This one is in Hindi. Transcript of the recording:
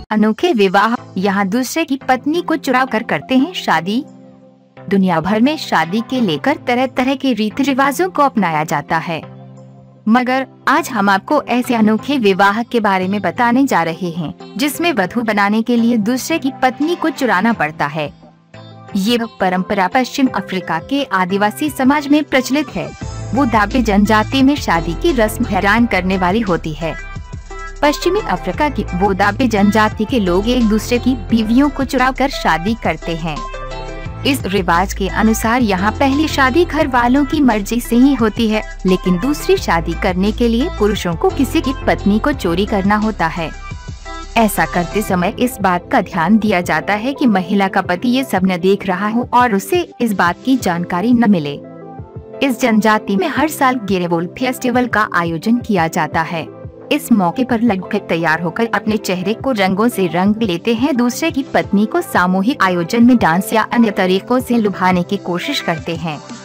अनोखे विवाह, यहाँ दूसरे की पत्नी को चुरा कर करते हैं शादी। दुनिया भर में शादी के लेकर तरह तरह के रीति रिवाजों को अपनाया जाता है, मगर आज हम आपको ऐसे अनोखे विवाह के बारे में बताने जा रहे हैं जिसमें वधू बनाने के लिए दूसरे की पत्नी को चुराना पड़ता है। ये परंपरा पश्चिम अफ्रीका के आदिवासी समाज में प्रचलित है। वोदाबे जनजाति में शादी की रस्म हैरान करने वाली होती है। पश्चिमी अफ्रीका की वोदाबे जनजाति के लोग एक दूसरे की बीवियों को चुराकर शादी करते हैं। इस रिवाज के अनुसार यहाँ पहली शादी घर वालों की मर्जी से ही होती है, लेकिन दूसरी शादी करने के लिए पुरुषों को किसी की पत्नी को चोरी करना होता है। ऐसा करते समय इस बात का ध्यान दिया जाता है कि महिला का पति ये सब न देख रहा हो और उसे इस बात की जानकारी न मिले। इस जनजाति में हर साल गेरेवोल फेस्टिवल का आयोजन किया जाता है। इस मौके पर लगभग तैयार होकर अपने चेहरे को रंगों से रंग लेते हैं, दूसरे की पत्नी को सामूहिक आयोजन में डांस या अन्य तरीकों से लुभाने की कोशिश करते हैं।